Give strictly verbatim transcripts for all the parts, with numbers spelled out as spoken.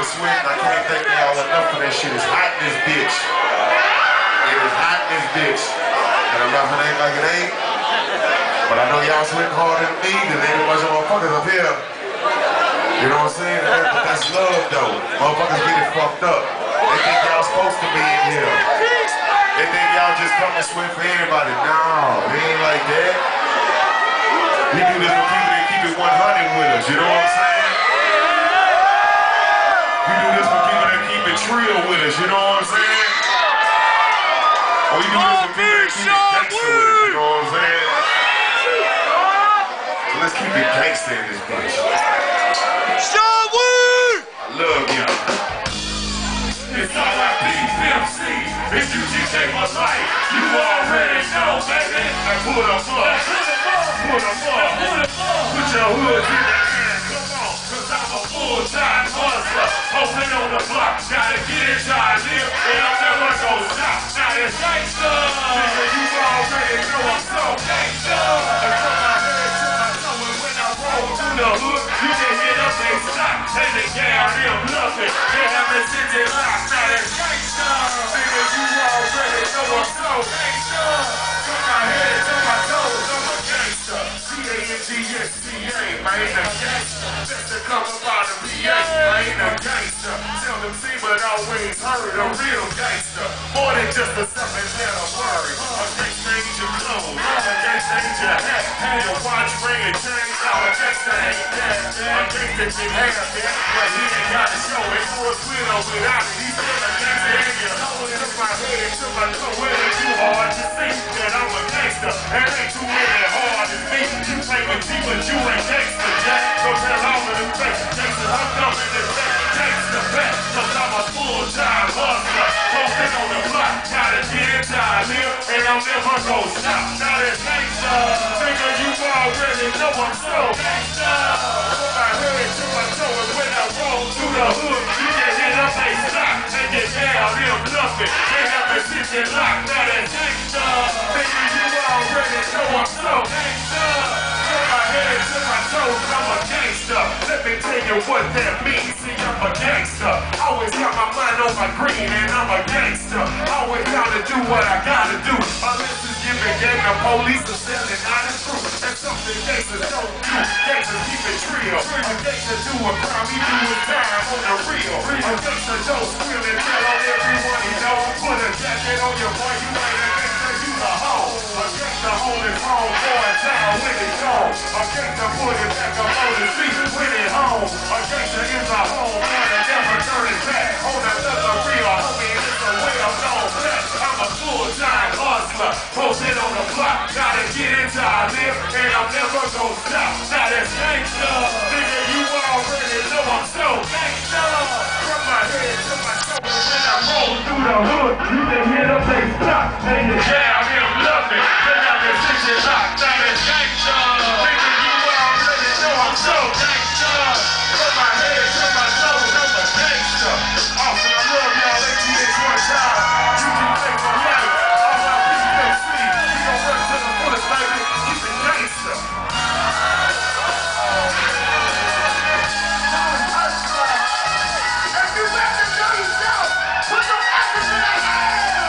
was sweating. I can't thank y'all enough for that shit. It's hot in this bitch. It is hot in this bitch. And I'm not gonna act like it ain't. But I know y'all sweating harder than me than any bunch of motherfuckers up here. You know what I'm saying? That, but that's love though. Motherfuckers get it fucked up. They think y'all supposed to be in here. They think y'all just come and sweat for everybody. No, it ain't like that. We do this for people that keep it one hundred with us. You know what I'm saying? We do this for people that keep it trill with us. You know what I'm saying? Or we do this for people that keep it gangster with us. You know what I'm saying? So let's keep it gangster in this bitch. Sean Wood! I love y'all. It's all I be, Pimp C. If you G J my life, you already know, baby. Now put them up, put them up, put your hoods in the air, come on. Cause I'm a full-time hustler, open on the block. Gotta get it, try to live, and I'm never gonna stop. Now it's gangsta, nigga, you already know I'm so gangsta. And from my head to my toe, and when I roll through the hood, you can hit up and stop. And the gal, them bluffing, they haven't sent it locked. Now that's gangsta, nigga, you already know I'm so gangsta. From my head to my toes, I'm a gangsta. C A N G S T A, I ain't a gangsta. Just to come up out of P A, I ain't a gangsta. Seldom seen but always heard, a real gangsta. More than just a seven letter word. A gangsta ain't your clothes, a gangsta ain't your hat. Your watch, ring, and chain, now a gangsta ain't that. A gangsta can have that, but he ain't got to show it. For a with or without it, he's still a gangsta and you know it. From my head to my toe, it ain't too hard to see that I'm a gangsta. There ain't too many hard to see. You claim a G, but you ain't gangsta, Jack. So tell all of them fake gangsters I'm coming to back. Gangsta back, cause I'm a full-time hustler. Posted on the block, gotta get it, I live, and I'm never gonna stop. Now that's gangsta, nigga, you already know I'm so gangsta. From my head to my toe, and when I roll through the hood, you can hit up a stop, and get down, them bluffing. They have a shit locked, now that's gangsta. Nigga, you already know I'm so gangsta. From my head to my toes, I'm a gangsta. Let me tell you what that means. See, I'm a gangsta. Always got my mind on my green, and I'm a gangsta. Always down to do what I gotta do. Unless it's giving game, the police are selling out of truth. That's something gangsters don't do. Gangsters keep it real. A gangster do a crime, he do his time on the real. A gangster don't squeal and tell on everyone he know. Put a jacket on your boy, you ain't a gangster, you the hoe. A gangster hold his home for a time when it's gone. A gangster put it back up on his feet when it home. A gangster is a home, man, and never turn his back. On another real homie, and it's a way I'm known black. I'm a full-time hustler, posted on the block. Gotta get into I live, and I'm never gonna stop. Now that's gangsta, nigga, you already know I'm so gangsta. From my head to my shoulders, when I roll through the hood, you can hit up a stop. And the jam, him loving, then I'm the shit locked. Now that's gangsta, nigga, you already know I'm so gangsta. From my head to my toes, I'm a gangsta. Awesome, I love y'all, H G H one time. You can take my life, all my people see. We gon' work to the fullest, baby. Keep it gangsta. If you rap to know yourself, put some effort in that ass.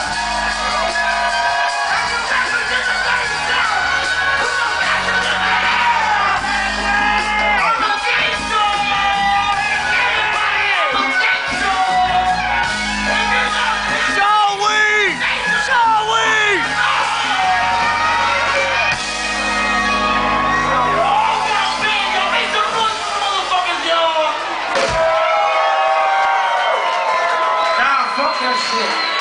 If you rap to know yourself, put some effort in that ass. I'm a gangsta. Everybody is a gangsta. If you love me, Sean Wood! Sean Wood! Nah, fuck that shit.